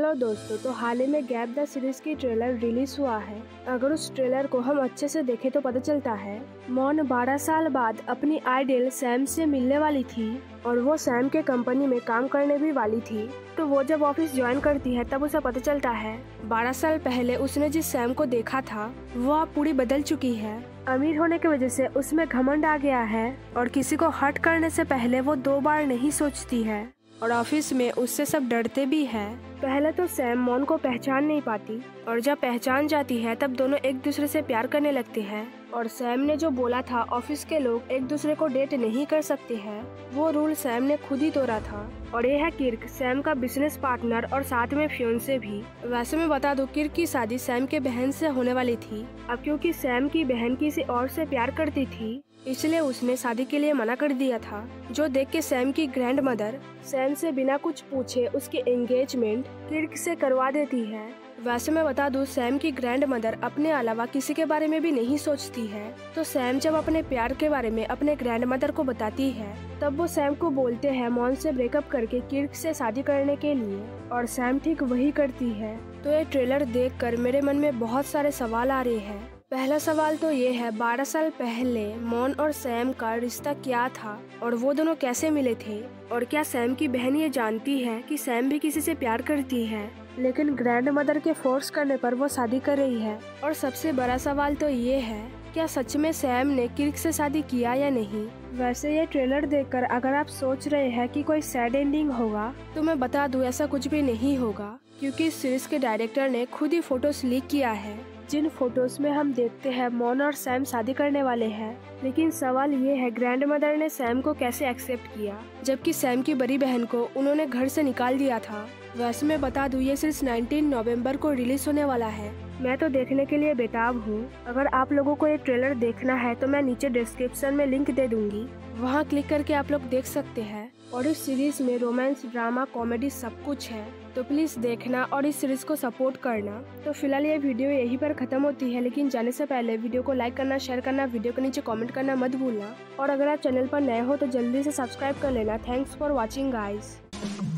Hello दोस्तों, तो हाल ही में गैप द सीरीज की ट्रेलर रिलीज हुआ है। अगर उस ट्रेलर को हम अच्छे से देखें तो पता चलता है मॉन 12 साल बाद अपनी आइडल सैम से मिलने वाली थी और वो सैम के कंपनी में काम करने भी वाली थी। तो वो जब ऑफिस ज्वाइन करती है तब उसे पता चलता है 12 साल पहले उसने जिस सैम को देखा था वो अब पूरी बदल चुकी है। अमीर होने की वजह से उसमें घमंड आ गया है और किसी को हर्ट करने से पहले वो 2 बार नहीं सोचती है और ऑफिस में उससे सब डरते भी हैं। पहले तो सैम मॉन को पहचान नहीं पाती और जब पहचान जाती है तब दोनों एक दूसरे से प्यार करने लगते हैं। और सैम ने जो बोला था ऑफिस के लोग एक दूसरे को डेट नहीं कर सकते हैं, वो रूल सैम ने खुद ही तोड़ा था। और ये है किर्क, सैम का बिजनेस पार्टनर और साथ में फियोंसे भी। वैसे मैं बता दूं, किर्क की शादी सैम के बहन से होने वाली थी। अब क्योंकि सैम की बहन किसी और से प्यार करती थी इसलिए उसने शादी के लिए मना कर दिया था, जो देख के सैम की ग्रैंड मदर सैम से बिना कुछ पूछे उसकी एंगेजमेंट किर्क से करवा देती है। वैसे मैं बता दूं, सैम की ग्रैंड मदर अपने अलावा किसी के बारे में भी नहीं सोचती है। तो सैम जब अपने प्यार के बारे में अपने ग्रैंड मदर को बताती है तब वो सैम को बोलते हैं मॉन से ब्रेकअप करके किर्क से शादी करने के लिए, और सैम ठीक वही करती है। तो ये ट्रेलर देखकर मेरे मन में बहुत सारे सवाल आ रहे हैं। पहला सवाल तो ये है, 12 साल पहले मॉन और सैम का रिश्ता क्या था और वो दोनों कैसे मिले थे, और क्या सैम की बहन ये जानती है कि सैम भी किसी से प्यार करती है लेकिन ग्रैंड मदर के फोर्स करने पर वो शादी कर रही है। और सबसे बड़ा सवाल तो ये है, क्या सच में सैम ने किर्क से शादी किया या नहीं। वैसे ये ट्रेलर देखकर अगर आप सोच रहे हैं कि कोई सैड एंडिंग होगा तो मैं बता दूं ऐसा कुछ भी नहीं होगा, क्योंकि इस सीरीज के डायरेक्टर ने खुद ही फोटोज लीक किया है जिन फोटोज में हम देखते हैं मॉन और सैम शादी करने वाले हैं। लेकिन सवाल ये है, ग्रैंड मदर ने सैम को कैसे एक्सेप्ट किया जबकि सैम की बड़ी बहन को उन्होंने घर से निकाल दिया था। वैसे मैं बता दूं, ये सीरीज 19 नवंबर को रिलीज होने वाला है। मैं तो देखने के लिए बेताब हूँ। अगर आप लोगों को ये ट्रेलर देखना है तो मैं नीचे डिस्क्रिप्शन में लिंक दे दूंगी, वहाँ क्लिक करके आप लोग देख सकते हैं। और इस सीरीज में रोमांस, ड्रामा, कॉमेडी सब कुछ है, तो प्लीज देखना और इस सीरीज को सपोर्ट करना। तो फिलहाल ये वीडियो यहीं पर खत्म होती है, लेकिन जाने से पहले वीडियो को लाइक करना, शेयर करना, वीडियो के नीचे कमेंट करना मत भूलना। और अगर आप चैनल पर नए हो तो जल्दी से सब्सक्राइब कर लेना। Thanks for watching guys.